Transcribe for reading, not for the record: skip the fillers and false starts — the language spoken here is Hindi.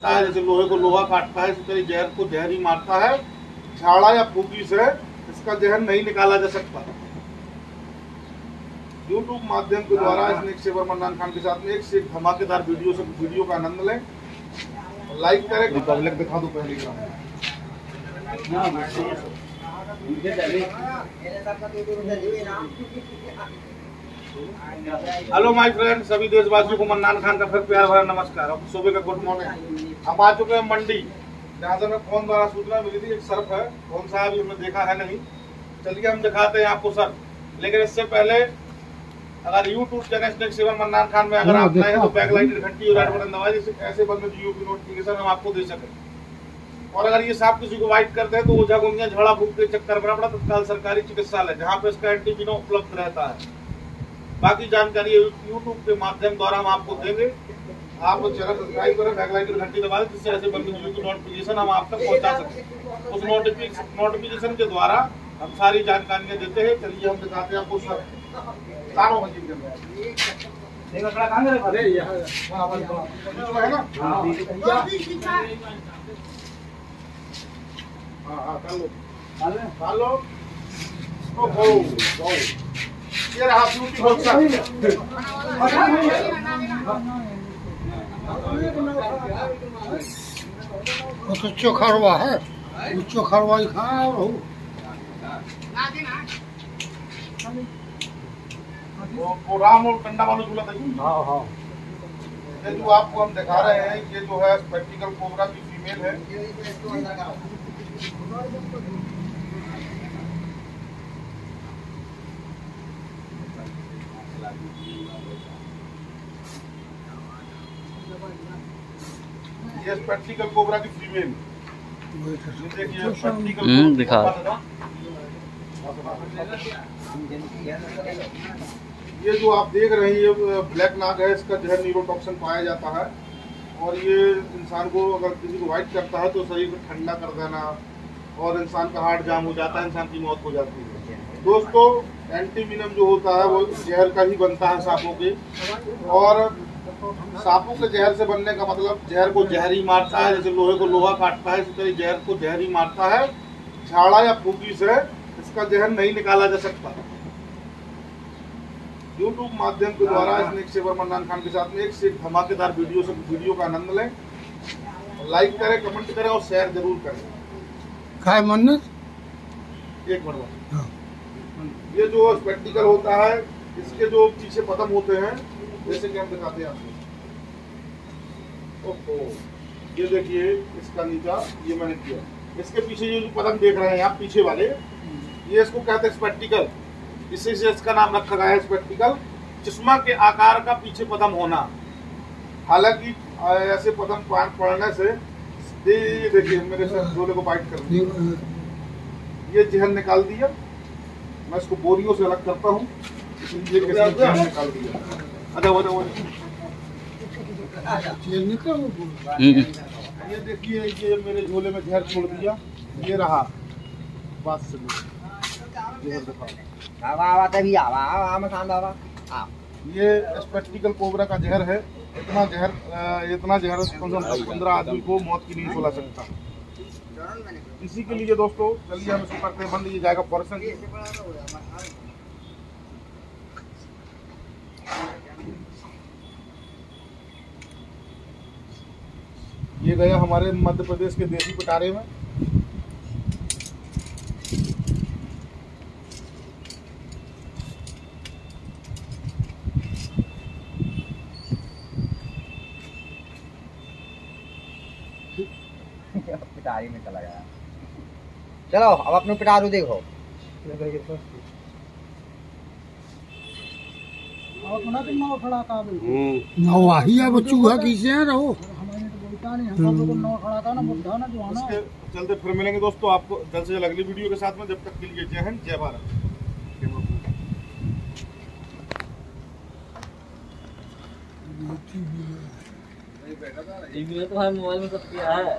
काटता है, जैसे लोहे को लोहा काटता है, इसी तरह जहर को जहर ही मारता है। झाड़ा या फूकी से इसका जहर नहीं निकाला जा सकता। यूट्यूब माध्यम के द्वारा स्नेक सेवर मन्नान खान के साथ में एक से एक धमाकेदार वीडियो का आनंद लें। लाइक करें, रिपब्लिक दिखा दो पहले ग्राम। हेलो माय फ्रेंड, सभी देशवासियों को मन्नान खान का फिर प्यार भरा नमस्कार और सुबह का गुड मॉर्निंग। हम आ चुके हैं मंडी, जहाँ से हमें फोन द्वारा सूचना मिली थी। एक सर्फ है, कौन सा अभी हमने देखा है नहीं। चलिए हम दिखाते हैं आपको सर्फ। लेकिन इससे पहले अगर YouTube channel Snake Saver Mannan Khan में अगर आप नए हैं तो बैक लाइट घंटी और रेड बटन दबाइए, जिससे ऐसे बंद जियो की नोटिफिकेशन हम आपको दे सकें। और अगर ये सांप किसी को बाइट करते हैं तो ओझा गुंजिया झाड़ा फूक के चक्कर में पड़ा तत्काल सरकारी चिकित्सालय, जहाँ पे इसका एंटीवीनम उपलब्ध रहता है। बाकी जानकारी यूट्यूब के माध्यम द्वारा हम आपको देंगे। आप चैनल सब्सक्राइब करें, बैक लाइट घंटी दबा दें, जिससे ऐसे बंद जियो की नोटिफिकेशन हम आप तक पहुँचा सकें। उस नोटिफिकेशन के द्वारा हम सारी जानकारियाँ देते हैं। चलिए हम दिखाते हैं आपको सब सारों मशीन के अंदर ये रहा ब्यूटीफुल तो चोखरवा है, चोखरवा ही खा और वो राम और कंडा वालों झूला था। ये जो आपको हम दिखा रहे हैं, ये जो है स्पेक्टिकल कोबरा की फीमेल है। ये स्पेक्टिकल कोबरा की फीमेल, देखिए स्पेक्टिकल दिखा। ये जो आप देख रहे हैं, ये ब्लैक नाग है। इसका जहर न्यूरोटॉक्सिन पाया जाता है और ये इंसान को अगर किसी को वाइट करता है तो शरीर को ठंडा कर देना और इंसान का हार्ट जाम हो जाता है, इंसान की मौत हो जाती है। दोस्तों, एंटीवीनम जो होता है वो जहर का ही बनता है सांपों के, और सांपों के जहर से बनने का मतलब जहर को जहर ही मारता है। जैसे लोहे को लोहा काटता है, इसी तरह जहर को जहर ही मारता है। झाड़ा या फूकी से इसका जहर नहीं निकाला जा सकता। यूट्यूब माध्यम के द्वारा स्नेक सेवर मन्नान खान के साथ में एक से एक धमाकेदार वीडियो का आनंद लें। लाइक करें, कमेंट करें और शेयर जरूर करें। काय मन्नत एक मिनट, ये जो स्पेक्टिकल होता है, इसके जो पीछे पदम होते हैं, जैसे कि हम दिखाते हैं आपको। ओहो, ये देखिए इसका नीचा, ये मैंने किया। इसके पीछे ये जो पदम देख रहे हैं आप पीछे वाले, ये इसको कहते हैं स्पेक्टिकल। इसी से इसका नाम रखा गया है स्पेक्टिकल। चश्मा के आकार का पीछे पदम होना। हालांकि ऐसे पदम पड़ने से ये देखिए मेरे साथ झोले को बाइट कर दिया, ये जहर निकाल दिया। मैं इसको बोरियों से अलग करता हूँ, इसलिए जहर निकाल दिया। ये देखिए, ये मेरे झोले में जहर छोड़ दिया। ये रहा बात से जहर दिखाओ। ये स्पेक्टिकल कोबरा का जहर है। इतना जहर कम से कम 15 आदमी को मौत की नींद सुला सकता। इसी के लिए दोस्तों, चलिए हम इसको करते हैं बंद। ये जाएगा फॉरेस्ट। ये गया हमारे मध्य प्रदेश के देसी पिटारे में। पिटारी में चला गया। चलो अब अपने पिटारू देखो। नवाही है बच्चू है किसे रहो। इसके चलते फिर मिलेंगे दोस्तों आपको जल्द से जल्द अगली वीडियो के साथ में। जब तक के लिए जय हिंद, जय भारत। तो है मोबाइल में सब किया है।